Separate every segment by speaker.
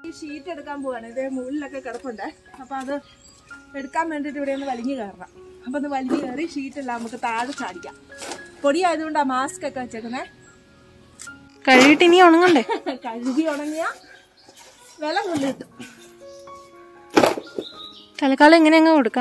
Speaker 1: ഈ ഷീറ്റ് എടുക്കാൻ പോവാണ്. ഇത് മുകളിലൊക്കെ കിടപ്പുണ്ട്. അപ്പൊ അത് എടുക്കാൻ വേണ്ടിയിട്ട് ഇവിടെ ഒന്ന് വലിഞ്ഞു കയറണം. അപ്പൊ ഒന്ന് വലിഞ്ഞു കയറി ഷീറ്റെല്ലാം നമുക്ക് താഴെ ചാടിക്കാം. പൊടിയായതുകൊണ്ട് ആ മാസ്ക് ഒക്കെ വെച്ചേക്കുന്നേ.
Speaker 2: കഴുകിട്ട് ഇനി ഉണങ്ങണ്ടേ?
Speaker 1: കഴുകി ഉണങ്ങിയ വില കൊണ്ട് കിട്ടും.
Speaker 2: തൽക്കാലം ഇങ്ങനെ അങ്ങ് കൊടുക്കാം.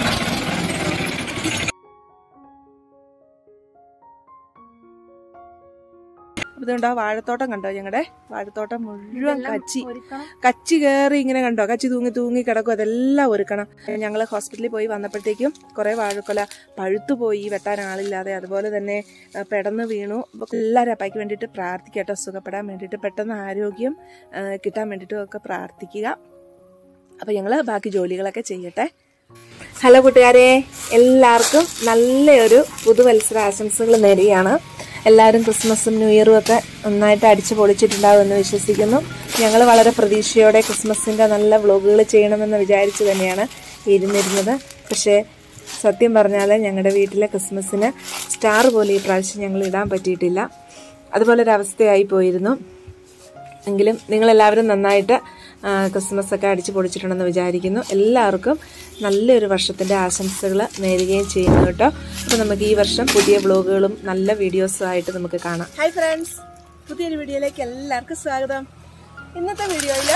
Speaker 1: ഇതുണ്ടോ വാഴത്തോട്ടം കണ്ടോ? ഞങ്ങളുടെ വാഴത്തോട്ടം മുഴുവൻ കച്ചി കയറി ഇങ്ങനെ കണ്ടോ? കച്ചി തൂങ്ങി കിടക്കും. അതെല്ലാം ഒരുക്കണം. ഞങ്ങൾ ഹോസ്പിറ്റലിൽ പോയി വന്നപ്പോഴത്തേക്കും കുറെ വാഴക്കൊല പഴുത്തുപോയി, വെട്ടാൻ ആളില്ലാതെ. അതുപോലെ തന്നെ പെടന്ന് വീണു. എല്ലാവരും അപ്പായ്ക്ക് വേണ്ടിയിട്ട് പ്രാർത്ഥിക്കട്ടോ, സുഖപ്പെടാൻ വേണ്ടിയിട്ട്, പെട്ടെന്ന് ആരോഗ്യം കിട്ടാൻ വേണ്ടിയിട്ടും ഒക്കെ പ്രാർത്ഥിക്കുക. അപ്പൊ ഞങ്ങള് ബാക്കി ജോലികളൊക്കെ ചെയ്യട്ടെ. ഹലോ കൂട്ടുകാരെ, എല്ലാവർക്കും നല്ലൊരു പുതുവത്സര ആശംസകൾ നേരുകയാണ്. എല്ലാവരും ക്രിസ്മസും ന്യൂ ഇയറും ഒക്കെ നന്നായിട്ട് അടിച്ചു പൊളിച്ചിട്ടുണ്ടാവുമെന്ന് വിശ്വസിക്കുന്നു. ഞങ്ങൾ വളരെ പ്രതീക്ഷയോടെ ക്രിസ്മസിൻ്റെ നല്ല വ്ളോഗുകൾ ചെയ്യണമെന്ന് വിചാരിച്ചു തന്നെയാണ് ഇരുന്നിരുന്നത്. പക്ഷേ സത്യം പറഞ്ഞാൽ ഞങ്ങളുടെ വീട്ടിലെ ക്രിസ്മസിന് സ്റ്റാർ പോലെ ഈ പ്രാവശ്യം ഞങ്ങൾ ഇടാൻ പറ്റിയിട്ടില്ല. അതുപോലൊരവസ്ഥയായി പോയിരുന്നു. എങ്കിലും നിങ്ങളെല്ലാവരും നന്നായിട്ട് ക്രിസ്മസ് ഒക്കെ അടിച്ചു പൊളിച്ചിട്ടുണ്ടെന്ന് വിചാരിക്കുന്നു. എല്ലാവർക്കും നല്ലൊരു വർഷത്തിൻ്റെ ആശംസകൾ നേരുകയും ചെയ്യുന്നു കേട്ടോ. അപ്പോൾ നമുക്ക് ഈ വർഷം പുതിയ വ്ളോഗുകളും നല്ല വീഡിയോസും ആയിട്ട് നമുക്ക് കാണാം. ഹായ് ഫ്രണ്ട്സ്, പുതിയൊരു വീഡിയോയിലേക്ക് എല്ലാവർക്കും സ്വാഗതം. ഇന്നത്തെ വീഡിയോയിൽ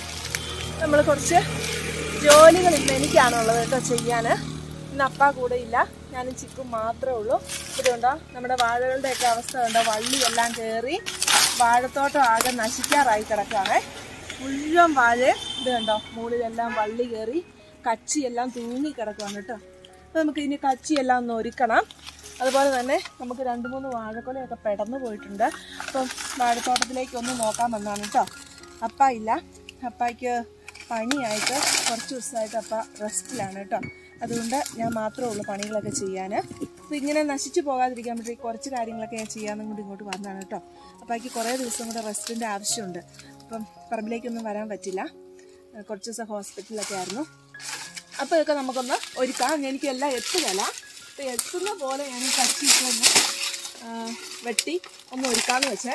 Speaker 1: നമ്മൾ കുറച്ച് ജോലികളില്ല എനിക്കാണുള്ളത് കേട്ടോ ചെയ്യാൻ. ഇന്ന് അപ്പ കൂടെ ഇല്ല, ഞാനും ചിക്കും മാത്രമേ ഉള്ളൂ. ഇതുകൊണ്ടോ നമ്മുടെ വാഴകളുടെയൊക്കെ അവസ്ഥ കണ്ടോ? വള്ളിയെല്ലാം കയറി വാഴത്തോട്ടം ആകെ നശിക്കാറായി കിടക്കുകയാണ്. മുഴുവൻ വാഴ ഇത് കണ്ടോ? മുകളിലെല്ലാം വള്ളി കയറി കച്ചിയെല്ലാം തൂങ്ങി കിടക്കുകയാണ് കേട്ടോ. അപ്പോൾ നമുക്ക് ഇനി കച്ചിയെല്ലാം ഒന്ന് ഒരുക്കണം. അതുപോലെ തന്നെ നമുക്ക് 2-3 വാഴക്കൊലയൊക്കെ പെടന്നു പോയിട്ടുണ്ട്. അപ്പം വാഴത്തോട്ടത്തിലേക്ക് ഒന്ന് നോക്കാൻ വന്നാണ് കേട്ടോ. അപ്പ ഇല്ല, അപ്പായ്ക്ക് പനിയായിട്ട് കുറച്ച് ദിവസമായിട്ട് അപ്പ റെസ്റ്റിലാണ് കേട്ടോ. അതുകൊണ്ട് ഞാൻ മാത്രമേ ഉള്ളൂ പണികളൊക്കെ ചെയ്യാൻ. അപ്പോൾ ഇങ്ങനെ നശിച്ചു പോകാതിരിക്കാൻ വേണ്ടി കുറച്ച് കാര്യങ്ങളൊക്കെ ഞാൻ ചെയ്യാമെന്നും കൂടി ഇങ്ങോട്ട് വന്നതാണ് കേട്ടോ. അപ്പായ്ക്ക് കുറേ ദിവസം കൂടെ റെസ്റ്റിൻ്റെ ആവശ്യമുണ്ട്. അപ്പം പറമ്പിലേക്കൊന്നും വരാൻ പറ്റില്ല, കുറച്ച് ദിവസം ഹോസ്പിറ്റലിലൊക്കെ ആയിരുന്നു. അപ്പോൾ ഇതൊക്കെ നമുക്കൊന്ന് ഒരുക്കാം. എനിക്കെല്ലാം എത്തുകയല്ല, അപ്പോൾ എത്തുന്ന പോലെ ഞാൻ കച്ചിയിട്ട് ഒന്ന് വെട്ടി ഒന്ന് ഒരുക്കാമെന്ന് വെച്ചേ.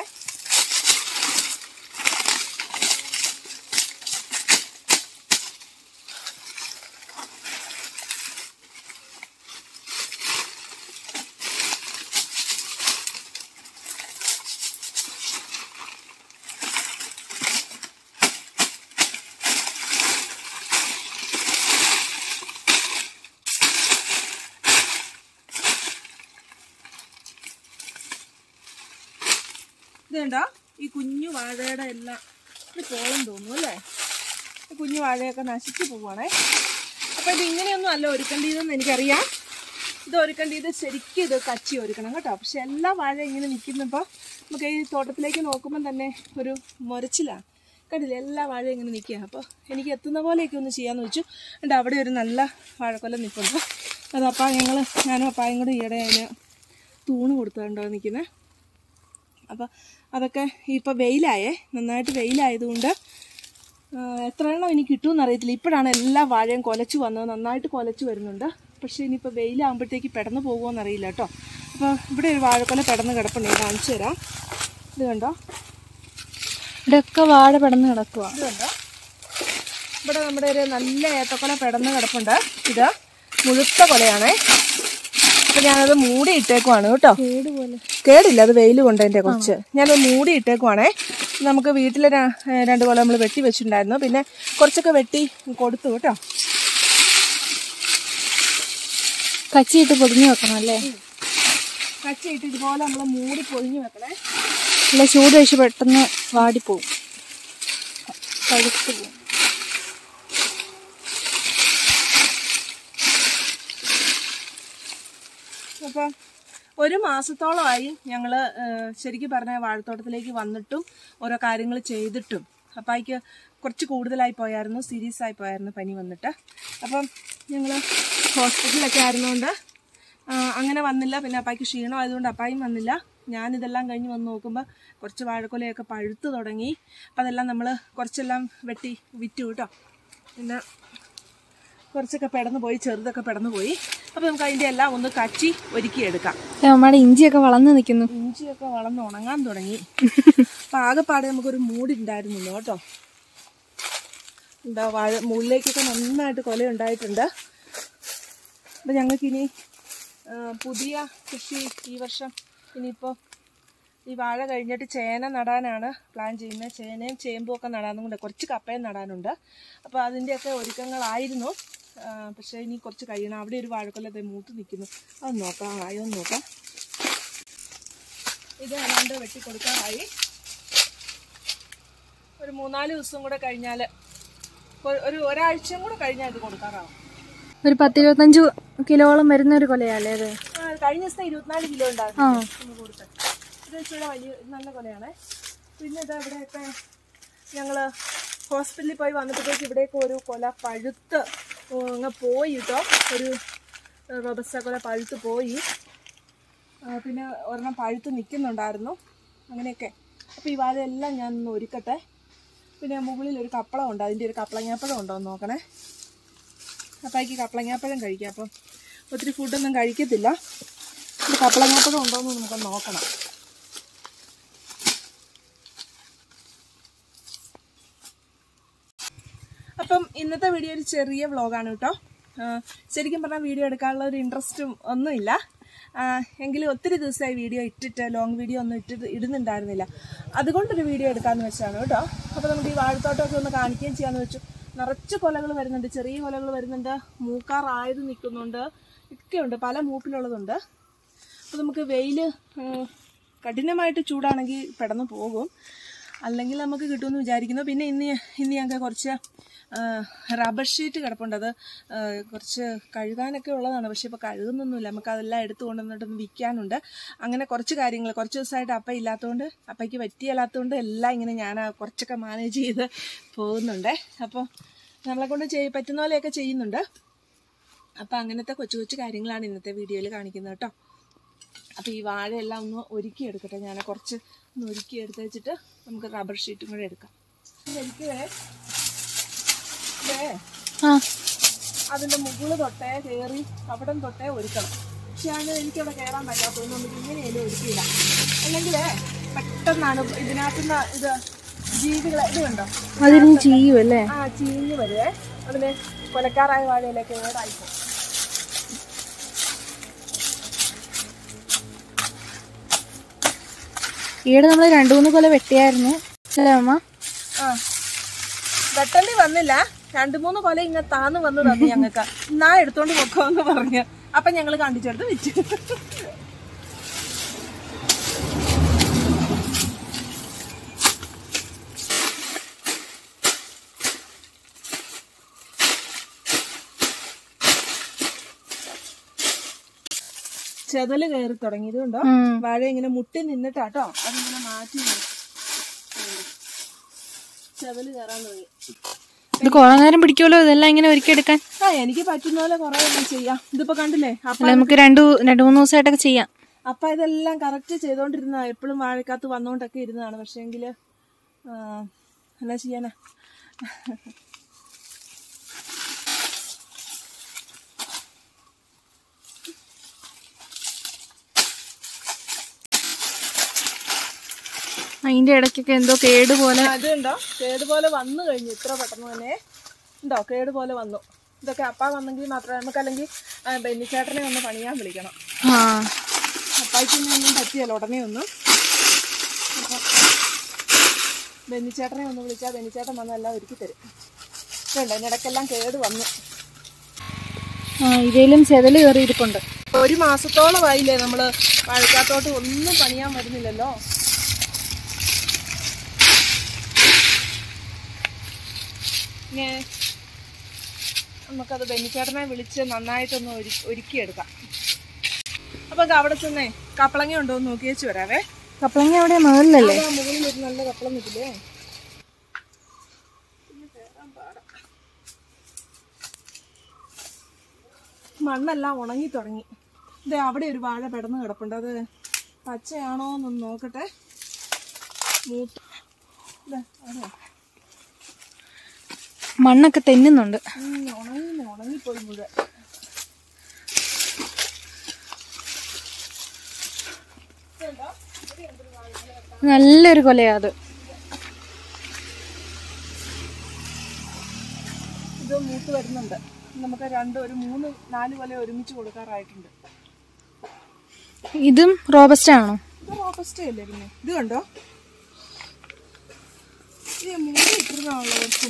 Speaker 1: ഇതുണ്ടോ? ഈ കുഞ്ഞു വാഴയുടെ എല്ലാം ഇത് പോളം തോന്നുന്നു അല്ലേ? ഈ കുഞ്ഞു വാഴയൊക്കെ നശിച്ചു പോവുകയാണേ. അപ്പോൾ ഇത് ഇങ്ങനെയൊന്നും അല്ല ഒരുക്കേണ്ടതെന്ന് എനിക്കറിയാം. ഇത് ഒരുക്കേണ്ടത് ശരിക്കും ഇത് കച്ചി ഒരുക്കണം കേട്ടോ. പക്ഷെ എല്ലാ വാഴ ഇങ്ങനെ നിൽക്കുന്നപ്പോൾ നമുക്ക് ഈ തോട്ടത്തിലേക്ക് നോക്കുമ്പം തന്നെ ഒരു മുരച്ചിലാണ്. കണ്ടില്ലേ? എല്ലാ വാഴ ഇങ്ങനെ നിൽക്കുക. അപ്പോൾ എനിക്ക് എത്തുന്ന പോലെയൊക്കെ ഒന്ന് ചെയ്യാമെന്ന് വെച്ചു. എന്നിട്ട് അവിടെ ഒരു നല്ല വാഴക്കൊല നിൽപ്പുണ്ട്. അതപ്പോൾ ഞാനും അപ്പായും കൂടെ ഈയിടെ അതിന് തൂണ് കൊടുത്തുണ്ടോ നിൽക്കുന്നത്. അപ്പോൾ അതൊക്കെ ഇപ്പോൾ വെയിലായേ, നന്നായിട്ട് വെയിലായതുകൊണ്ട് എത്ര എണ്ണം ഇനി കിട്ടുമെന്ന് അറിയത്തില്ല. ഇപ്പോഴാണ് എല്ലാ വാഴയും കുലച്ച് വന്നത്, നന്നായിട്ട് കുലച്ച് വരുന്നുണ്ട്. പക്ഷേ ഇനിയിപ്പോൾ വെയിലാകുമ്പോഴത്തേക്ക് പെടന്ന് പോകുമോയെന്ന് അറിയില്ല കേട്ടോ. അപ്പോൾ ഇവിടെ ഒരു വാഴക്കൊല പെടന്ന് കിടപ്പുണ്ട്, കാണിച്ചു തരാം. ഇത് കണ്ടോ?
Speaker 2: ഇവിടെയൊക്കെ വാഴ പെടന്ന് കിടക്കുക.
Speaker 1: ഇത് കണ്ടോ? ഇവിടെ നമ്മുടെ ഒരു നല്ല ഏത്തക്കൊല പെടന്ന് കിടപ്പുണ്ട്. ഇത് മുഴുത്ത കൊലയാണേ. അപ്പം ഞാനത് മൂടി ഇട്ടേക്കുവാണ് കേട്ടോ. കേടില്ല, അത് വെയിൽ കൊണ്ടതിൻ്റെ കുറച്ച്. ഞാനത് മൂടി ഇട്ടേക്കുവാണേ. നമുക്ക് വീട്ടിൽ 2 കൊല നമ്മൾ വെട്ടി വെച്ചിട്ടുണ്ടായിരുന്നു. പിന്നെ കുറച്ചൊക്കെ വെട്ടി കൊടുത്തു കേട്ടോ.
Speaker 2: കച്ചിയിട്ട് പൊതിഞ്ഞ് വെക്കണം അല്ലേ?
Speaker 1: കച്ചിയിട്ട് ഇതുപോലെ നമ്മൾ മൂടി പൊതിഞ്ഞ് വെക്കണേ.
Speaker 2: അല്ല, ചൂട് കഴിച്ച് പെട്ടെന്ന് വാടിപ്പോവും, പഴുത്ത് പോവും.
Speaker 1: അപ്പം 1 മാസത്തോളമായി ഞങ്ങൾ ശരിക്കും പറഞ്ഞ വാഴത്തോട്ടത്തിലേക്ക് വന്നിട്ടും ഓരോ കാര്യങ്ങൾ ചെയ്തിട്ടും അപ്പായ്ക്ക് കുറച്ച് കൂടുതലായി പോയായിരുന്നു, സീരിയസ് ആയി പോയായിരുന്നു പനി വന്നിട്ട്. അപ്പം ഞങ്ങൾ ഹോസ്പിറ്റലിലൊക്കെ ആയിരുന്നുകൊണ്ട് അങ്ങനെ വന്നില്ല. പിന്നെ അപ്പായ്ക്ക് ക്ഷീണം ആയതുകൊണ്ട് അപ്പായും വന്നില്ല. ഞാനിതെല്ലാം കഴിഞ്ഞ് വന്ന് നോക്കുമ്പോൾ കുറച്ച് വാഴക്കൊലയൊക്കെ പഴുത്ത് തുടങ്ങി. അപ്പം അതെല്ലാം നമ്മൾ കുറച്ചെല്ലാം വെട്ടി വിറ്റു കേട്ടോ. പിന്നെ കുറച്ചൊക്കെ പെടന്നു പോയി, ചെറുതൊക്കെ പെടന്നു പോയി. അപ്പോൾ നമുക്ക് അതിൻ്റെ എല്ലാം ഒന്ന് കച്ചി ഒരുക്കിയെടുക്കാം.
Speaker 2: നമ്മുടെ ഇഞ്ചിയൊക്കെ വളർന്ന് നിൽക്കുന്നു.
Speaker 1: ഇഞ്ചിയൊക്കെ വളർന്ന് ഉണങ്ങാൻ തുടങ്ങി. അപ്പം ആകെപ്പാടെ നമുക്കൊരു മൂടി ഉണ്ടായിരുന്നില്ല കേട്ടോ. എന്താ മുകളിലേക്കൊക്കെ നന്നായിട്ട് കൊല ഉണ്ടായിട്ടുണ്ട്. അപ്പം ഞങ്ങൾക്കിനി പുതിയ കൃഷി ഈ വർഷം ഇനിയിപ്പോൾ ഈ വാഴ കഴിഞ്ഞിട്ട് ചേന നടാനാണ് പ്ലാൻ ചെയ്യുന്നത്. ചേനയും ചേമ്പും ഒക്കെ നടാനുണ്ട്, കുറച്ച് കപ്പയും നടാനുണ്ട്. അപ്പോൾ അതിൻ്റെയൊക്കെ ഒരുക്കങ്ങളായിരുന്നു. പക്ഷേ ഇനി കുറച്ച് കഴിയണം. അവിടെ ഒരു വാഴക്കൊല മൂത്ത് നിൽക്കുന്നു, അത് നോക്കാം, ആയൊന്ന് നോക്കാം. ഇത് ഏതാണ്ട് വെട്ടിക്കൊടുക്കാറായി. ഒരു 3-4 ദിവസം കൂടെ കഴിഞ്ഞാൽ, ഒരാഴ്ചയും കൂടെ കഴിഞ്ഞാൽ ഇത് കൊടുക്കാറാവും.
Speaker 2: ഒരു 10-25 കിലോളം വരുന്ന ഒരു കൊലയല്ലേ അത്?
Speaker 1: കഴിഞ്ഞ ദിവസം 24 കിലോ ഉണ്ടായിരുന്നു കൊടുത്ത്. ഇത് വെച്ചുകൂടെ വലിയ നല്ല കൊലയാണ്. പിന്നെ ഇതാ ഇവിടെയൊക്കെ ഞങ്ങൾ ഹോസ്പിറ്റലിൽ പോയി വന്നപ്പോഴത്തേക്ക് ഇവിടെയൊക്കെ ഒരു കൊല പഴുത്ത് അങ്ങ് പോയി കേട്ടോ. ഒരു റോബസ്റ്റ കൊല പഴുത്ത് പോയി. പിന്നെ ഒരെണ്ണം പഴുത്ത് നിൽക്കുന്നുണ്ടായിരുന്നു. അങ്ങനെയൊക്കെ. അപ്പോൾ ഈ വാഴയെല്ലാം ഞാനൊന്ന് ഒരുക്കട്ടെ. പിന്നെ മുകളിൽ ഒരു കപ്പളം ഉണ്ട്, അതിൻ്റെ ഒരു കപ്പളങ്ങാപ്പഴം ഉണ്ടോ എന്ന് നോക്കണേ. അപ്പായിക്ക് കപ്പളങ്ങാപ്പഴം കഴിക്കാം. അപ്പം ഒത്തിരി ഫുഡൊന്നും കഴിക്കത്തില്ല. കപ്പളങ്ങാപ്പഴം ഉണ്ടോ എന്ന് നമുക്കൊന്ന് നോക്കണം. അപ്പം ഇന്നത്തെ വീഡിയോ ഒരു ചെറിയ വ്ളോഗാണ് കേട്ടോ. ശരിക്കും പറഞ്ഞാൽ വീഡിയോ എടുക്കാനുള്ള ഒരു ഇൻട്രസ്റ്റും ഒന്നുമില്ല. എങ്കിലും ഒത്തിരി ദിവസമായി വീഡിയോ ലോങ് വീഡിയോ ഒന്നും ഇടുന്നുണ്ടായിരുന്നില്ല. അതുകൊണ്ടൊരു വീഡിയോ എടുക്കാമെന്ന് വെച്ചാണ് കേട്ടോ. അപ്പോൾ നമുക്ക് ഈ വാഴത്തോട്ടമൊക്കെ ഒന്ന് കാണിക്കുകയും ചെയ്യാമെന്ന് വെച്ചു. നിറച്ച് കൊലകൾ വരുന്നുണ്ട്, ചെറിയ കൊലകൾ വരുന്നുണ്ട്, മൂക്കാറായത് നിൽക്കുന്നുണ്ട്, ഒക്കെയുണ്ട്, പല മൂപ്പിലുള്ളതുണ്ട്. അപ്പോൾ നമുക്ക് വെയിൽ കഠിനമായിട്ട് ചൂടാണെങ്കിൽ പെട്ടെന്ന് പോകും, അല്ലെങ്കിൽ നമുക്ക് കിട്ടുമെന്ന് വിചാരിക്കുന്നു. പിന്നെ ഇന്ന് ഞങ്ങൾക്ക് കുറച്ച് റബ്ബർ ഷീറ്റ് കിടപ്പുണ്ട്. അത് കുറച്ച് കഴുകാനൊക്കെ ഉള്ളതാണ്, പക്ഷേ ഇപ്പോൾ കഴുകുന്നൊന്നുമില്ല. നമുക്കതെല്ലാം എടുത്തു കൊണ്ടുവന്നിട്ടൊന്ന് വിൽക്കാനുണ്ട്. അങ്ങനെ കുറച്ച് കാര്യങ്ങൾ, കുറച്ച് ദിവസമായിട്ട് അപ്പ ഇല്ലാത്തതുകൊണ്ട്, അപ്പയ്ക്ക് പറ്റിയല്ലാത്തതുകൊണ്ട് എല്ലാം ഇങ്ങനെ ഞാൻ കുറച്ചൊക്കെ മാനേജ് ചെയ്ത് പോകുന്നുണ്ട്. അപ്പോൾ നമ്മളെക്കൊണ്ട് പറ്റുന്ന പോലെയൊക്കെ ചെയ്യുന്നുണ്ട്. അപ്പോൾ അങ്ങനത്തെ കൊച്ചു കൊച്ചു കാര്യങ്ങളാണ് ഇന്നത്തെ വീഡിയോയിൽ കാണിക്കുന്നത് കേട്ടോ. അപ്പോൾ ഈ വാഴയെല്ലാം ഒന്ന് ഒരുക്കിയെടുക്കട്ടെ. ഞാൻ കുറച്ച് ഒന്ന് ഒരുക്കിയെടുത്ത് വെച്ചിട്ട് നമുക്ക് റബ്ബർ ഷീറ്റും കൂടെ എടുക്കാം. അതിൻ്റെ മുകളിൽ തൊട്ടേ കയറി അവിടം തൊട്ടേ ഒരുക്കണം. പക്ഷെ എനിക്കവിടെ കയറാൻ പറ്റാത്തതുകൊണ്ട് നമുക്ക് ഇങ്ങനെയല്ലേ ഒരുക്കിയിടാം. അല്ലെങ്കിൽ പെട്ടെന്നാണ് ഇതിനകത്തുനിന്ന് ഇത് ജീവികളെ ഇത് കണ്ടോ
Speaker 2: അതിന് ചെയ്യുമല്ലേ?
Speaker 1: ചീഞ്ഞ് വരുവേ. അതിന് കൊലക്കാറായ വാഴയിലേക്ക് ഏതായിപ്പോ.
Speaker 2: ഈയിടെ നമ്മൾ 2-3 കൊല വെട്ടിയായിരുന്നു അല്ലേ അമ്മ?
Speaker 1: വെട്ടേണ്ടി വന്നില്ല. 2-3 കൊല ഇങ്ങനെ താന്ന് വന്ന് തന്നു ഞങ്ങൾക്ക്. എന്നാ എടുത്തോണ്ട് പൊക്കോന്ന് പറഞ്ഞു. അപ്പൊ ഞങ്ങൾ കണ്ടിച്ചെടുത്ത് വിറ്റു. ചെതല് കയറി തുടങ്ങിയതുകൊണ്ടോ വാഴ ഇങ്ങനെ മുട്ടി നിന്നിട്ടാട്ടോ അതിങ്ങനെ മാറ്റി ചെതല് കയറാൻ തുടങ്ങി.
Speaker 2: ഇത് കുറെ നേരം പിടിക്കുമല്ലോ ഇതെല്ലാം ഇങ്ങനെ ഒരുക്കിയെടുക്കാൻ?
Speaker 1: എനിക്ക് പറ്റുന്ന പോലെ കുറെ ചെയ്യാം. ഇതിപ്പോ കണ്ടില്ലേ,
Speaker 2: അപ്പൊ നമുക്ക് 2-3 ദിവസമായിട്ടൊക്കെ ചെയ്യാം.
Speaker 1: അപ്പൊ ഇതെല്ലാം കറക്റ്റ് ചെയ്തോണ്ടിരുന്ന, എപ്പോഴും വാഴക്കകത്ത് വന്നോണ്ടൊക്കെ ഇരുന്നതാണ്. പക്ഷേങ്കില് എന്നാ ചെയ്യാനാ.
Speaker 2: അതിന്റെ ഇടയ്ക്കൊക്കെ എന്തോ കേടുപോലെ.
Speaker 1: അതുണ്ടോ കേടുപോലെ വന്നു കഴിഞ്ഞു ഇത്ര പെട്ടെന്ന് തന്നെ. ഉണ്ടോ കേടുപോലെ വന്നു. ഇതൊക്കെ അപ്പ വന്നെങ്കിൽ മാത്രമേ നമുക്ക്, അല്ലെങ്കിൽ ബെന്നിച്ചേട്ടനെ ഒന്ന് പണിയാൻ വിളിക്കണം. അപ്പായിക്കൊന്നും പറ്റിയല്ലോ ഉടനെ ഒന്നും. അപ്പം ബെന്നിച്ചേട്ടനെ ഒന്ന് വിളിച്ചാൽ ബെന്നിച്ചേട്ടൻ വന്നെല്ലാം ഒരുക്കി തരും. ഇതുണ്ട് അതിനിടയ്ക്കെല്ലാം കേട് വന്നു.
Speaker 2: ഇതിലും ചെതല് കയറിയിരിപ്പുണ്ട്.
Speaker 1: 1 മാസത്തോളമായില്ലേ നമ്മള് വാഴക്കാത്തോട്ട് ഒന്നും പണിയാൻ വരുന്നില്ലല്ലോ. നമുക്കത് ബെന്നിച്ചേട്ടനെ വിളിച്ച് നന്നായിട്ടൊന്ന് ഒരുക്കിയെടുക്കാം. അപ്പൊ അവിടെ തന്നെ കപ്പളങ്ങ ഉണ്ടോ എന്ന് നോക്കി വെച്ച് വരാവേ.
Speaker 2: കപ്പളങ്ങ അവിടെ മുകളിലല്ലേ?
Speaker 1: മുകളിൽ ഒരു നല്ല കപ്പളം നിൽക്കില്ലേ. മണ്ണെല്ലാം ഉണങ്ങി തുടങ്ങി. ഇതേ അവിടെ ഒരു വാഴ പെടന്ന് കിടപ്പുണ്ട്. അത് പച്ചയാണോ എന്നൊന്ന് നോക്കട്ടെ.
Speaker 2: മണ്ണൊക്കെ തെന്നുന്നുണ്ട്.
Speaker 1: ഉണങ്ങിപ്പോയി മുഴുവൻ.
Speaker 2: നല്ലൊരു കൊലയാ അത്.
Speaker 1: ഇത് മൂത്ത് വരുന്നുണ്ട്. നമുക്ക് ഒരു 3-4 കൊല ഒരുമിച്ച് കൊടുക്കാറായിട്ടുണ്ട്.
Speaker 2: ഇതും റോബസ്റ്റ ആണോ?
Speaker 1: ഇത് റോബസ്റ്റ അല്ലേ പിന്നെ? ഇത് കണ്ടോ, ഇത് മൂടി ഇട്ടിരുന്നാണല്ലോ കുറച്ച്.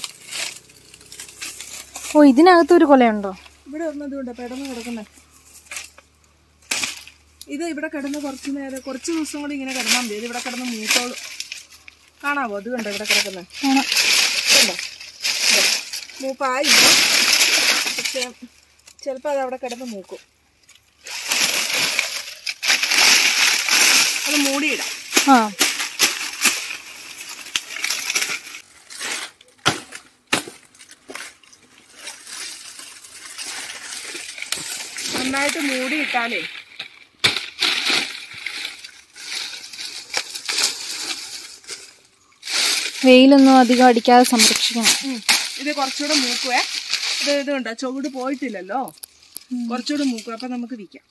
Speaker 2: ഓ, ഇതിനകത്ത് ഒരു കൊലയുണ്ടോ?
Speaker 1: ഇവിടെ ഒന്നതുകൊണ്ട് പെടന്ന് കിടക്കുന്നേ. ഇത് ഇവിടെ കിടന്ന് കുറച്ച് ദിവസം കൂടി ഇങ്ങനെ കിടന്നാൽ മതി. ഇത് ഇവിടെ കിടന്ന് മൂത്തോളും. കാണാവോ? അത് കണ്ടോ ഇവിടെ കിടക്കുന്നത്? കണ്ടോ, മൂപ്പായില്ല, പക്ഷെ ചിലപ്പോൾ അത് അവിടെ കിടന്ന് മൂക്കും. അത് മൂടിയിടാം. നന്നായിട്ട് മൂടിയിട്ടാലേ
Speaker 2: വെയിലൊന്നും അധികം അടിക്കാതെ സംരക്ഷിക്കണം.
Speaker 1: ഇത് കുറച്ചുകൂടെ മൂക്കുവേ. ഇത് കണ്ടോ, ചുവട് പോയിട്ടില്ലല്ലോ, കുറച്ചുകൂടെ മൂക്കും. അപ്പൊ നമുക്ക് വിൽക്കാം.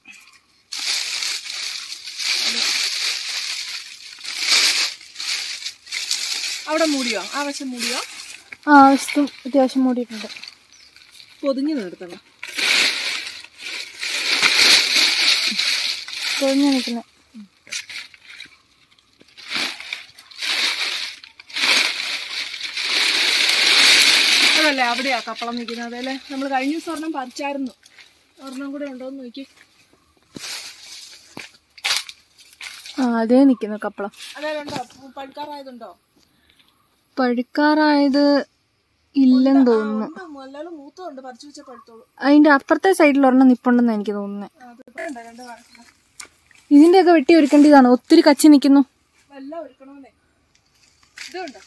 Speaker 1: അവിടെ മൂടിയോ? ആ വശം മൂടിയോ?
Speaker 2: ആ വശത്തും അത്യാവശ്യം മൂടിയിട്ടുണ്ട്.
Speaker 1: പൊതിഞ്ഞു നിർത്തണം.
Speaker 2: പൊതിഞ്ഞു നിൽക്കുന്നത്.
Speaker 1: അതല്ലേ അവിടെയാ കപ്പളം നിൽക്കുന്നത്. അതല്ലേ നമ്മൾ കഴിഞ്ഞ ദിവസം ഒരെണ്ണം പറിച്ചായിരുന്നു. ഒരെണ്ണം കൂടെ ഉണ്ടോന്ന് നോക്കി.
Speaker 2: അതേ നിൽക്കുന്നു കപ്പളം.
Speaker 1: അതേലുണ്ടോ? പഴുക്കാറായതുണ്ടോ?
Speaker 2: പഴുക്കാറായത് ഇല്ലെന്ന് തോന്നുന്നു.
Speaker 1: മൂത്തുണ്ട്, പറിച്ചു വെച്ച പഴുത്തോളൂ.
Speaker 2: അതിന്റെ അപ്പുറത്തെ സൈഡിൽ ഒരെണ്ണം നിപ്പുണ്ടെന്ന് എനിക്ക് തോന്നുന്നത്. ഇതിന്റെയൊക്കെ വെട്ടി ഒരുക്കേണ്ടതാണ്. ഒത്തിരി കച്ചി നിൽക്കുന്നു.
Speaker 1: എല്ലാം ഒരുക്കണമെന്നേ. ഇതുണ്ടോ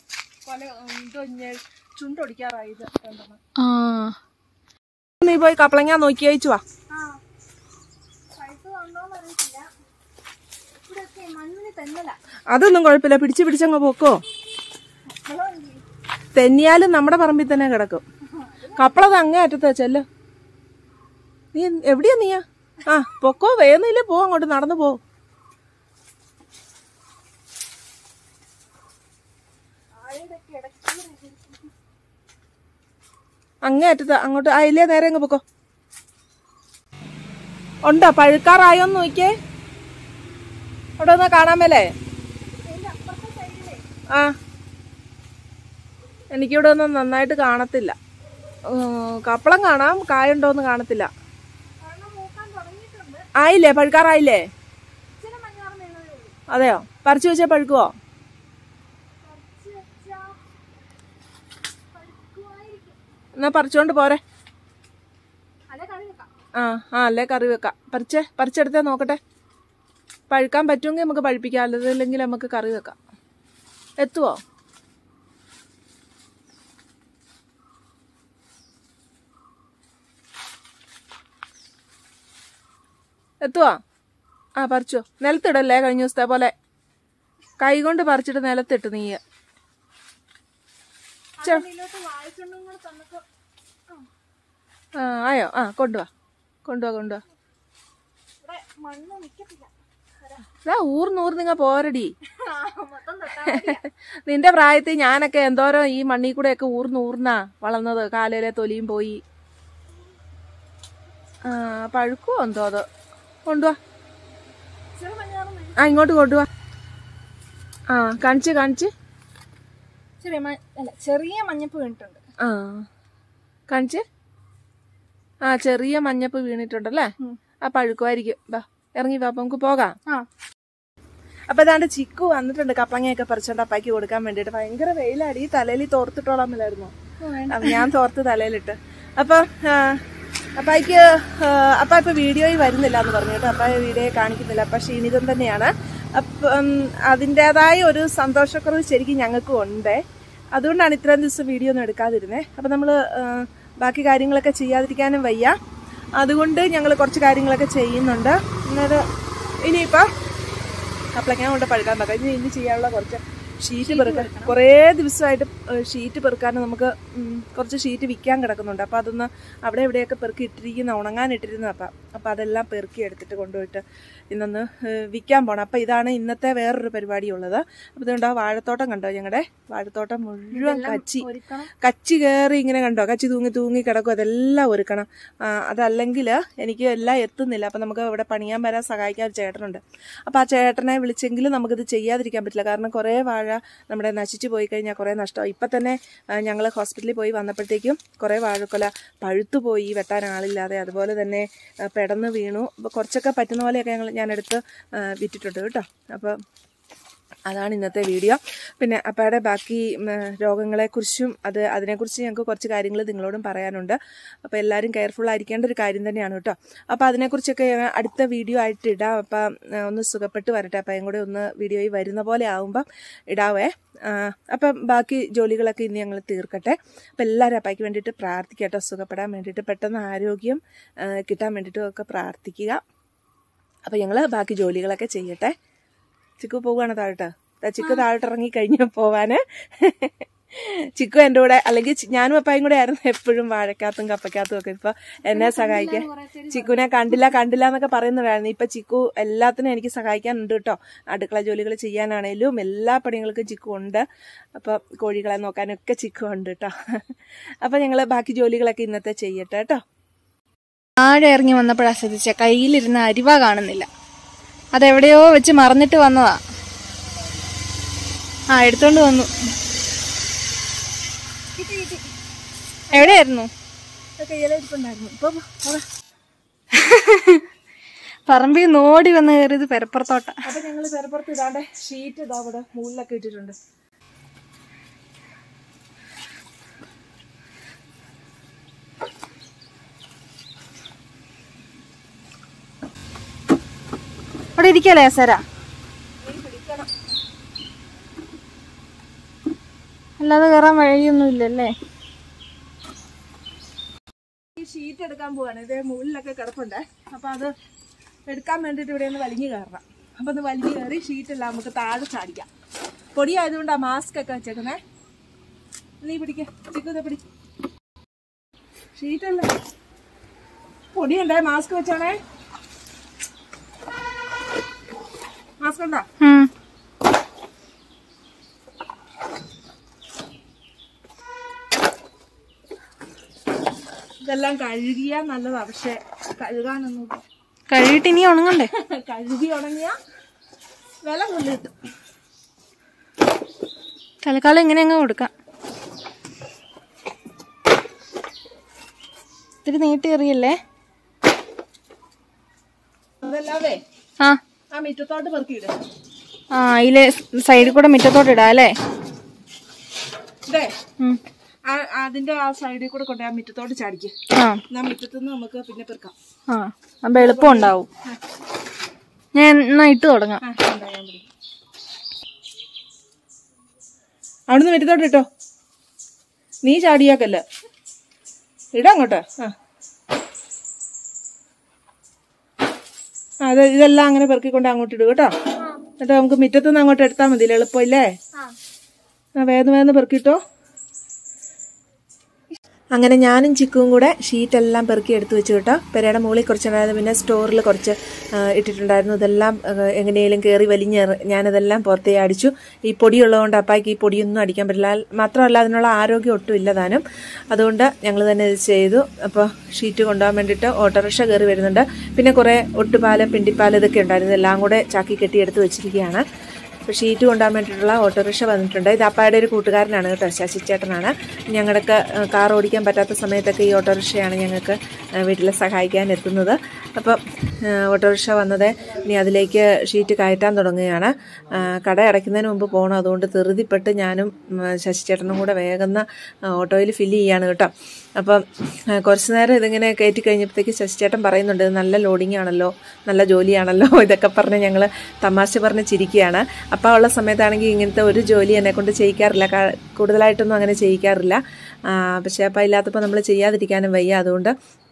Speaker 1: ചുണ്ടൊടിക്കാറായി. നീ പോയി കപ്പളങ്ങ നോക്കി അയച്ചു വാ. അതൊന്നും കുഴപ്പമില്ല, പിടിച്ചങ്ങ് പോക്കോ. തെന്നിയാലും നമ്മുടെ പറമ്പിൽ തന്നെ കിടക്കും. കപ്പളത് അങ്ങേ അറ്റത്താ. ചെല്ലോ, നീ എവിടെയാ നീയാ? ആ പൊക്കോ, വേന്നില്ലേ, പോ അങ്ങോട്ട്, നടന്നു പോ. അങ്ങേ അറ്റത്താ, അങ്ങോട്ട് അതിലേ നേരെ അങ്ങ് പൊക്കോ. ഉണ്ടോ? പഴുക്കാറായോന്ന് നോക്കിയേ. അവിടെ ഒന്ന് കാണാൻ മേലേ? ആ, എനിക്കിവിടെ ഒന്നും നന്നായിട്ട് കാണത്തില്ല. കപ്പളം കാണാം, കായുണ്ടോന്ന് കാണത്തില്ല. ആയില്ലേ? പഴുക്കാറായില്ലേ? അതെയോ? പറിച്ചു വെച്ചാൽ പഴുക്കുവോ? എന്നാ പറിച്ചോണ്ട് പോരെ. ആ അല്ലേ കറി വെക്കാം. പറിച്ചെടുത്തേ നോക്കട്ടെ. പഴുക്കാൻ പറ്റുമെങ്കിൽ നമുക്ക് പഴുപ്പിക്കാം, അല്ലതില്ലെങ്കിൽ നമുക്ക് കറി വെക്കാം. എത്തുവോ? എത്തുവാ? ആ പറിച്ചോ. നിലത്തിടല്ലേ, കഴിഞ്ഞ ദിവസത്തെ പോലെ കൈ കൊണ്ട് പറിച്ചിട്ട് നിലത്തിട്ട് നീ. ആ ആയോ? ആ കൊണ്ടുവാ. ഊർന്നൂർന്നിങ്ങ പോരടി. നിന്റെ പ്രായത്തിൽ ഞാനൊക്കെ എന്തോരം ഈ മണ്ണിൽ കൂടെ ഒക്കെ ഊർന്നാ വളർന്നത്. കാലയിലെ തൊലിയും പോയി. പഴുക്കുവോ എന്തോ അത്. കൊണ്ടുവാ. ആ ഇങ്ങോട്ട് കൊണ്ടുവാ. ആ കാണിച്ച്
Speaker 2: ചെറിയ മഞ്ഞപ്പ് വീണിട്ടുണ്ട്.
Speaker 1: ആ കാണിച്ച്. ആ ചെറിയ മഞ്ഞപ്പ് വീണിട്ടുണ്ടല്ലേ. ആ പഴുക്കുമായിരിക്കും. വാ ഇറങ്ങി വാ, നമുക്ക് പോകാം. അപ്പൊ അതാണ്ട് ചിക്കു വന്നിട്ടുണ്ട്. കപ്പങ്ങയൊക്കെ പറിച്ചോണ്ട് അപ്പായ്ക്ക് കൊടുക്കാൻ വേണ്ടിട്ട്. ഭയങ്കര വെയിലാടി. തലയിൽ തോർത്തിട്ടോളാൻ മേലായിരുന്നോ? ഞാൻ തോർത്ത് തലയിലിട്ട്. അപ്പൊ അപ്പായ്ക്ക് അപ്പ ഇപ്പൊ വീഡിയോയിൽ വരുന്നില്ല എന്ന് പറഞ്ഞു കേട്ടോ. അപ്പായ വീഡിയോയിൽ കാണിക്കുന്നില്ല. അപ്പൊ ക്ഷീണിതം തന്നെയാണ്. അപ്പം അതിൻ്റെതായ ഒരു സന്തോഷക്കുറവ് ശരിക്കും ഞങ്ങൾക്കും ഉണ്ട്. അതുകൊണ്ടാണ് ഇത്രയും ദിവസം വീഡിയോ ഒന്നും എടുക്കാതിരുന്നത്. അപ്പം നമ്മൾ ബാക്കി കാര്യങ്ങളൊക്കെ ചെയ്യാതിരിക്കാനും വയ്യ. അതുകൊണ്ട് ഞങ്ങൾ കുറച്ച് കാര്യങ്ങളൊക്കെ ചെയ്യുന്നുണ്ട്. ഇനിയിപ്പോൾ കപ്പളങ്ങ കൊണ്ട് പഴുക്കാൻ വെക്കാം. ഇനി ചെയ്യാനുള്ള കുറച്ച് ഷീറ്റ് പെറുക്കാൻ കുറേ ദിവസമായിട്ട് ഷീറ്റ് പെറുക്കാൻ നമുക്ക് കുറച്ച് ഷീറ്റ് വിൽക്കാൻ കിടക്കുന്നുണ്ട്. അപ്പോൾ അതൊന്ന് അവിടെ എവിടെയൊക്കെ പെറുക്കി ഇട്ടിരിക്കുന്ന ഉണങ്ങാനിട്ടിരുന്ന അപ്പോൾ അതെല്ലാം പെറുക്കി എടുത്തിട്ട് കൊണ്ടുപോയിട്ട് ഇന്നൊന്ന് വിൽക്കാൻ പോകണം. അപ്പോൾ ഇതാണ് ഇന്നത്തെ വേറൊരു പരിപാടിയുള്ളത്. അപ്പോൾ ഇതുകൊണ്ട് ആ വാഴത്തോട്ടം കണ്ടോ, ഞങ്ങളുടെ വാഴത്തോട്ടം മുഴുവൻ കച്ചി കയറി ഇങ്ങനെ കണ്ടോ, കച്ചി തൂങ്ങി കിടക്കും. അതെല്ലാം ഒരുക്കണം. അതല്ലെങ്കിൽ എനിക്ക് എല്ലാം എത്തുന്നില്ല. അപ്പോൾ നമുക്ക് ഇവിടെ പണിയാൻ വരാൻ സഹായിക്കാൻ ഒരു ചേട്ടനുണ്ട്. അപ്പോൾ ആ ചേട്ടനെ വിളിച്ചെങ്കിലും നമുക്കിത് ചെയ്യാതിരിക്കാൻ പറ്റില്ല. കാരണം കുറേ വാഴ നമ്മുടെ നശിച്ചു പോയി കഴിഞ്ഞാൽ കുറേ നഷ്ടമായി. ഇപ്പം തന്നെ ഞങ്ങൾ ഹോസ്പിറ്റലിൽ പോയി വന്നപ്പോഴത്തേക്കും കുറേ വാഴക്കൊല പഴുത്തുപോയി, വെട്ടാൻ ആളില്ലാതെ. അതുപോലെ തന്നെ പെടന്ന് വീണു. അപ്പോൾ കുറച്ചൊക്കെ പറ്റുന്ന പോലെയൊക്കെ ഞാനെടുത്ത് വിറ്റിട്ടുണ്ട് കേട്ടോ. അപ്പോൾ അതാണ് ഇന്നത്തെ വീഡിയോ. പിന്നെ അപ്പയുടെ ബാക്കി രോഗങ്ങളെക്കുറിച്ചും അതിനെക്കുറിച്ച് ഞങ്ങൾക്ക് കുറച്ച് കാര്യങ്ങൾ നിങ്ങളോടും പറയാനുണ്ട്. അപ്പോൾ എല്ലാവരും കെയർഫുൾ ആയിരിക്കേണ്ട ഒരു കാര്യം തന്നെയാണ് കേട്ടോ. അപ്പോൾ അതിനെക്കുറിച്ചൊക്കെ അടുത്ത വീഡിയോ ആയിട്ട് ഇടാം. അപ്പം ഒന്ന് സുഖപ്പെട്ട് വരട്ടെ. അപ്പം കൂടെ ഒന്ന് വീഡിയോയിൽ വരുന്ന പോലെ ആകുമ്പം ഇടാവേ. അപ്പം ബാക്കി ജോലികളൊക്കെ ഇനി ഞങ്ങൾ തീർക്കട്ടെ. അപ്പം എല്ലാവരും അപ്പായ്ക്ക് വേണ്ടിയിട്ട് പ്രാർത്ഥിക്കുക കേട്ടോ. സുഖപ്പെടാൻ വേണ്ടിയിട്ട്, പെട്ടെന്ന് ആരോഗ്യം കിട്ടാൻ വേണ്ടിയിട്ടും ഒക്കെ പ്രാർത്ഥിക്കുക. അപ്പം ഞങ്ങൾ ബാക്കി ജോലികളൊക്കെ ചെയ്യട്ടെ. ചിക്കു പോവുകയാണ് താഴോട്ട്. ചിക്കു താഴോട്ട് ഇറങ്ങി കഴിഞ്ഞ് പോവാന്. ചിക്കു എൻ്റെ കൂടെ, അല്ലെങ്കിൽ ഞാനും അപ്പായും കൂടെ ആയിരുന്നു എപ്പോഴും വാഴക്കകത്തും കപ്പക്കകത്തും ഒക്കെ. ഇപ്പൊ എന്നെ സഹായിക്കാൻ ചിക്കുനെ കണ്ടില്ല എന്നൊക്കെ പറയുന്നതായിരുന്നു. ഇപ്പൊ ചിക്കു എല്ലാത്തിനും എനിക്ക് സഹായിക്കാനുണ്ട് കേട്ടോ. അടുക്കള ജോലികൾ ചെയ്യാനാണേലും എല്ലാ പണികൾക്കും ചിക്കു ഉണ്ട്. അപ്പൊ കോഴികളെ നോക്കാനൊക്കെ ചിക്കു ഉണ്ട് കേട്ടോ. അപ്പൊ ഞങ്ങള് ബാക്കി ജോലികളൊക്കെ ഇന്നത്തെ ചെയ്യട്ടെ കേട്ടോ.
Speaker 2: ആഴെ ഇറങ്ങി വന്നപ്പോഴാ ശ്രദ്ധിച്ച കയ്യിലിരുന്ന അരിവ കാണുന്നില്ല. അതെവിടെയോ വെച്ച് മറന്നിട്ട് വന്നതാ. എടുത്തോണ്ട് വന്നു. എവിടെയായിരുന്നു? പറമ്പിൽ നോടി വന്ന് കയറിയത് പെരപ്പുറത്തോട്ട.
Speaker 1: അപ്പൊ ഞങ്ങള് പെരപ്പുറത്ത് ഇതാണ്ട് ഷീറ്റ് ഇതാ അവിടെ മുകളിലൊക്കെ ഇട്ടിട്ടുണ്ട്.
Speaker 2: അവിടെ ഇരിക്കല്ലേ സര? അല്ലാതെ കയറാൻ വഴിയൊന്നും ഇല്ലല്ലേ?
Speaker 1: ഈ ഷീറ്റ് എടുക്കാൻ പോവാണ്. ഇത് മുകളിലൊക്കെ കിടപ്പുണ്ടേ. അപ്പൊ അത് എടുക്കാൻ വേണ്ടിട്ട് ഇവിടെ ഒന്ന് വലിഞ്ഞു കയറണം. അപ്പൊ ഒന്ന് വലിഞ്ഞു കയറി ഷീറ്റെല്ലാം നമുക്ക് താഴെ ചാടിക്കാം. പൊടി ആയതുകൊണ്ടാ മാസ്ക് ഒക്കെ വെച്ചേക്കുന്നേ. നീ പിടിക്ക, ചിക്കുന്ന പിടി. ഷീറ്റല്ല, പൊടിയുണ്ടേ. മാസ്ക് വെച്ചാണേ. മാസ്ക് ഉണ്ടോ? ഇതെല്ലാം കഴുകിയാ നല്ലതാ. പക്ഷെ കഴുകാനൊന്നും
Speaker 2: കഴുകിട്ട് ഇനി ഉണങ്ങണ്ടേ?
Speaker 1: കഴുകി ഉണങ്ങിയ വില കൂടുതൽ കിട്ടും.
Speaker 2: തൽക്കാലം ഇങ്ങനെ അങ്ങ് കൊടുക്കാം. ഇത്തിരി നീട്ടി എറിയല്ലേ?
Speaker 1: അതല്ലാതെ ആ മിറ്റത്തോട്ട് പെറുക്കിയിട.
Speaker 2: അതിലെ സൈഡിൽ കൂടെ മിറ്റത്തോട്ട് ഇടാ അല്ലേ?
Speaker 1: ഇതേ അതിന്റെ ആ സൈഡിൽ കൂടെ കൊണ്ട് ആ മിറ്റത്തോട്ട് ചാടിക്ക്. മിറ്റത്തുനിന്ന് നമുക്ക് പിന്നെ പെറുക്കാം.
Speaker 2: അപ്പൊ എളുപ്പം ഉണ്ടാവും. ഞാൻ എന്നാ ഇട്ട് തുടങ്ങാം.
Speaker 1: അവിടുന്ന് മിറ്റത്തോട്ട് ഇട്ടോ. നീ ചാടിയാക്കല്ല, ഇടങ്ങോട്ട്. അത് ഇതെല്ലാം അങ്ങനെ പെറുക്കിക്കൊണ്ട് അങ്ങോട്ട് ഇടുക കേട്ടോ. എന്നിട്ട് നമുക്ക് മിറ്റത്തുനിന്ന് അങ്ങോട്ട് എടുത്താൽ മതിയല്ലേ? എളുപ്പമില്ലേ? വേഗം പെറുക്കിട്ടോ. അങ്ങനെ ഞാനും ചിക്കുവും കൂടെ ഷീറ്റെല്ലാം പെറുക്കി എടുത്തു വെച്ചു കേട്ടോ. പെരയുടെ മുകളിൽ കുറച്ചുണ്ടായിരുന്നു, പിന്നെ സ്റ്റോറിൽ കുറച്ച് ഇട്ടിട്ടുണ്ടായിരുന്നു. ഇതെല്ലാം എങ്ങനെയും കയറി വലിഞ്ഞ് ഞാനതെല്ലാം പുറത്തേ അടിച്ചു. ഈ പൊടിയുള്ളതുകൊണ്ട് അപ്പായ്ക്ക് ഈ പൊടിയൊന്നും അടിക്കാൻ പറ്റില്ല. മാത്രമല്ല അതിനുള്ള ആരോഗ്യം ഒട്ടും ഇല്ല താനും. അതുകൊണ്ട് ഞങ്ങൾ തന്നെ ഇത് ചെയ്തു. അപ്പോൾ ഷീറ്റ് കൊണ്ടുപോകാൻ വേണ്ടിയിട്ട് ഓട്ടോറിക്ഷ കയറി വരുന്നുണ്ട്. പിന്നെ കുറേ ഒട്ടുപാല്, പിണ്ടിപ്പാല് ഇതൊക്കെ ഉണ്ടായിരുന്നു. ഇതെല്ലാം കൂടെ ചാക്കി കെട്ടി എടുത്ത് വെച്ചിരിക്കുകയാണ്. അപ്പോൾ ഷീറ്റ് കൊണ്ടുപോകാൻ വേണ്ടിയിട്ടുള്ള ഓട്ടോറിക്ഷ വന്നിട്ടുണ്ട്. ഇത് അപ്പായുടെ ഒരു കൂട്ടുകാരനാണ് കേട്ടോ, ശശിച്ചേട്ടനാണ്. ഞങ്ങൾക്ക് കാർ ഓടിക്കാൻ പറ്റാത്ത സമയത്തൊക്കെ ഈ ഓട്ടോറിക്ഷയാണ് ഞങ്ങൾക്ക് വീട്ടിൽ സഹായിക്കാൻ എത്തുന്നത്. അപ്പം ഓട്ടോറിക്ഷ വന്നത് ഇനി അതിലേക്ക് ഷീറ്റ് കയറ്റാൻ തുടങ്ങുകയാണ്. കട അടയ്ക്കുന്നതിന് മുമ്പ് പോകണം. അതുകൊണ്ട് ധൃതിപ്പെട്ട് ഞാനും ശശിച്ചേട്ടനും കൂടെ വേഗം ഓട്ടോയിൽ ഫില്ല് ചെയ്യാണ് കേട്ടോ. അപ്പം കുറച്ച് നേരം ഇതിങ്ങനെ കയറ്റി കഴിഞ്ഞപ്പോഴത്തേക്ക് ശശിച്ചേട്ടൻ പറയുന്നുണ്ട്, നല്ല ലോഡിങ് ആണല്ലോ, നല്ല ജോലിയാണല്ലോ, ഇതൊക്കെ പറഞ്ഞ് ഞങ്ങൾ തമാശ പറഞ്ഞ് ചിരിക്കുകയാണ്. അപ്പം ഉള്ള സമയത്താണെങ്കിൽ ഇങ്ങനത്തെ ഒരു ജോലി എന്നെ കൊണ്ട് ചെയ്യിക്കാറില്ല, കൂടുതലായിട്ടൊന്നും അങ്ങനെ ചെയ്യിക്കാറില്ല. പക്ഷേ അപ്പം ഇല്ലാത്തപ്പോൾ നമ്മൾ ചെയ്യാതിരിക്കാനും വയ്യ. അതുകൊണ്ട്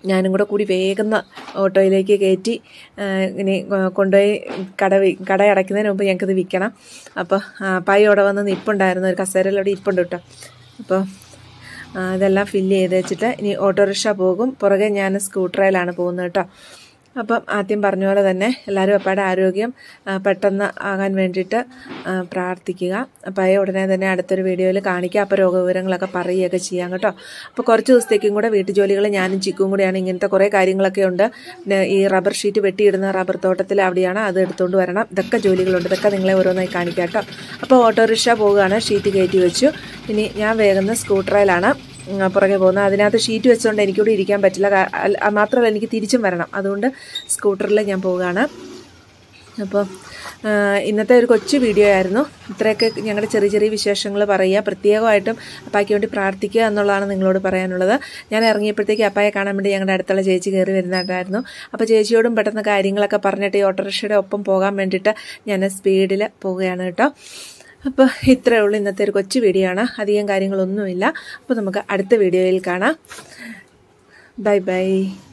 Speaker 1: ഞാനും കൂടെ കൂടി വേഗം ഓട്ടോയിലേക്ക് കയറ്റി ഇനി കൊണ്ടുപോയി കട അടയ്ക്കുന്നതിന് മുമ്പ് ഞങ്ങൾക്കിത് വിൽക്കണം. അപ്പോൾ പായി അവിടെ വന്ന് നിൽപ്പുണ്ടായിരുന്നു, ഒരു കസേരയിലവിടെ ഇരിപ്പുണ്ട് കേട്ടോ. അപ്പോൾ ഇതെല്ലാം ഫില്ല് ചെയ്ത് വെച്ചിട്ട് ഇനി ഓട്ടോറിക്ഷ പോകും. പുറകെ ഞാൻ സ്കൂട്ടറിലാണ് പോകുന്നത് കേട്ടോ. അപ്പം ആദ്യം പറഞ്ഞ പോലെ തന്നെ എല്ലാവരും അപ്പാടെ ആരോഗ്യം പെട്ടെന്ന് ആകാൻ വേണ്ടിയിട്ട് പ്രാർത്ഥിക്കുക. അപ്പോൾ ഉടനെ തന്നെ അടുത്തൊരു വീഡിയോയിൽ കാണിക്കുക. അപ്പോൾ രോഗവിവരങ്ങളൊക്കെ പറയുകയൊക്കെ ചെയ്യാം കേട്ടോ. അപ്പോൾ കുറച്ച് ദിവസത്തേക്കും കൂടെ വീട്ടുജോലികൾ ഞാനും ചിക്കും കൂടെയാണ്. ഇങ്ങനത്തെ കുറേ കാര്യങ്ങളൊക്കെ ഉണ്ട്. പിന്നെ ഈ റബ്ബർ ഷീറ്റ് വെട്ടിയിടുന്ന റബ്ബർ തോട്ടത്തിൽ അവിടെയാണ്, അത് എടുത്തുകൊണ്ട് വരണം. ഇതൊക്കെ ജോലികളുണ്ട്, ഇതൊക്കെ നിങ്ങളെ ഓരോന്നായി കാണിക്കാം കേട്ടോ. അപ്പോൾ ഓട്ടോറിക്ഷ പോവുകയാണ്, ഷീറ്റ് കയറ്റി വെച്ചു. ഇനി ഞാൻ വേഗം സ്കൂട്ടറിലാണ് പുറകെ പോകുന്നത്. അതിനകത്ത് ഷീറ്റ് വെച്ചുകൊണ്ട് എനിക്കിവിടെ ഇരിക്കാൻ പറ്റില്ല, മാത്രമല്ല എനിക്ക് തിരിച്ചും വരണം. അതുകൊണ്ട് സ്കൂട്ടറിൽ ഞാൻ പോവുകയാണ്. അപ്പോൾ ഇന്നത്തെ ഒരു കൊച്ചു വീഡിയോ ആയിരുന്നു. ഇത്രയൊക്കെ ഞങ്ങളുടെ ചെറിയ ചെറിയ വിശേഷങ്ങൾ പറയുക, പ്രത്യേകമായിട്ടും അപ്പായ്ക്ക് വേണ്ടി പ്രാർത്ഥിക്കുക എന്നുള്ളതാണ് നിങ്ങളോട് പറയാനുള്ളത്. ഞാൻ ഇറങ്ങിയപ്പോഴത്തേക്ക് അപ്പായെ കാണാൻ വേണ്ടി ഞങ്ങളുടെ അടുത്തുള്ള ചേച്ചി കയറി വരുന്നുണ്ടായിരുന്നു. അപ്പോൾ ചേച്ചിയോടും പെട്ടെന്ന് കാര്യങ്ങളൊക്കെ പറഞ്ഞിട്ട് ഈ ഓട്ടോറിക്ഷയുടെ ഒപ്പം പോകാൻ വേണ്ടിയിട്ട് ഞാൻ സ്പീഡിൽ പോവുകയാണ് കേട്ടോ. അപ്പോൾ ഇത്രയേ ഉള്ളൂ ഇന്നത്തെ ഒരു കൊച്ചു വീഡിയോ ആണ്, അധികം കാര്യങ്ങളൊന്നുമില്ല. അപ്പോൾ നമുക്ക് അടുത്ത വീഡിയോയിൽ കാണാം. Bye by.